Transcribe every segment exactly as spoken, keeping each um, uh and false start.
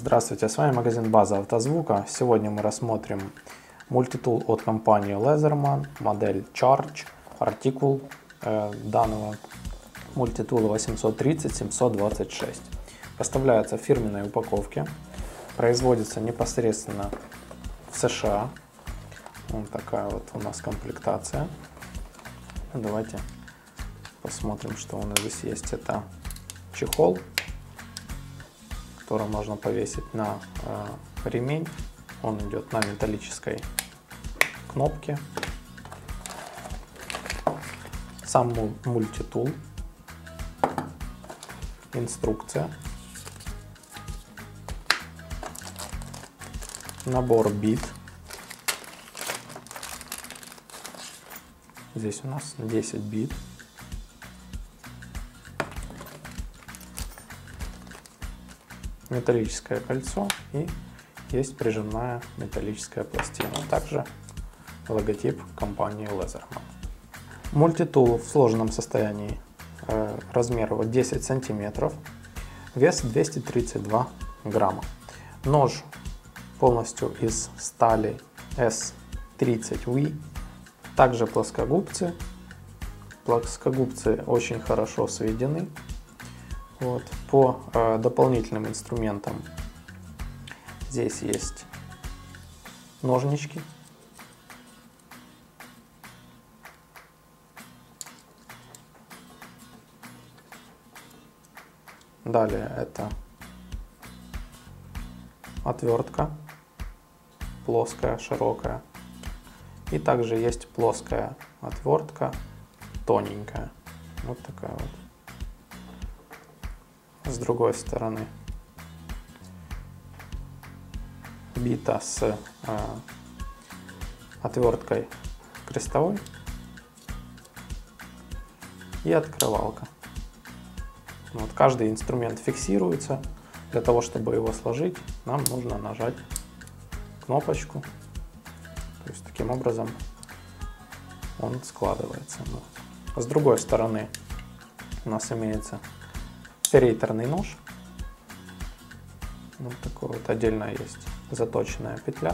Здравствуйте, с вами магазин База Автозвука. Сегодня мы рассмотрим мультитул от компании Laserman, модель Charge, артикул э, данного мультитула восемьсот тридцать семьсот двадцать шесть. Поставляется в фирменной упаковке, производится непосредственно в США. Вот такая вот у нас комплектация. Давайте посмотрим, что у нас здесь есть. Это чехол, который можно повесить на э, ремень. Он идет на металлической кнопке. Сам мультитул. Инструкция. Набор бит. Здесь у нас десять бит. Металлическое кольцо и есть прижимная металлическая пластина. Также логотип компании Laserman. Мультитул в сложенном состоянии, э, размер вот десять сантиметров, вес двести тридцать два грамма. Нож полностью из стали эс тридцать ви. Также плоскогубцы. Плоскогубцы очень хорошо сведены. Вот. По э, дополнительным инструментам здесь есть ножнички. Далее это отвертка, плоская, широкая. И также есть плоская отвертка, тоненькая. Вот такая вот. С другой стороны бита с э, отверткой крестовой и открывалка. Вот, каждый инструмент фиксируется. Для того, чтобы его сложить, нам нужно нажать кнопочку. То есть таким образом он складывается. Вот. С другой стороны у нас имеется феррейторный нож. Вот такой вот, отдельно есть заточенная петля.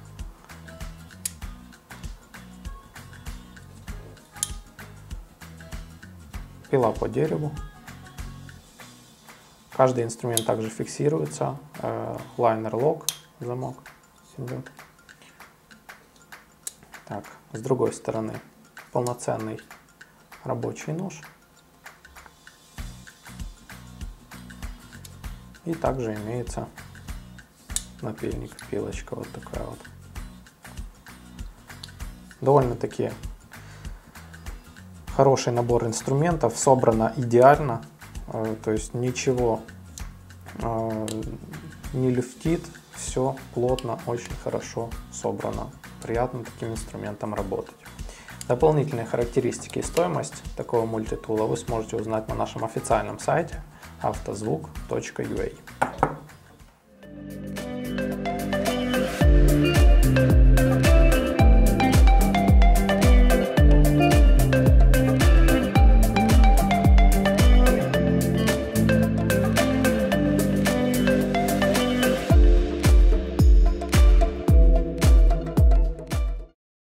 Пила по дереву. Каждый инструмент также фиксируется. Лайнер-лок, замок идет. Так, с другой стороны полноценный рабочий нож. И также имеется напильник, пилочка вот такая вот. Довольно-таки хороший набор инструментов, собрано идеально, то есть ничего не люфтит, все плотно, очень хорошо собрано. Приятно таким инструментом работать. Дополнительные характеристики и стоимость такого мультитула вы сможете узнать на нашем официальном сайте автозвук точка ю а.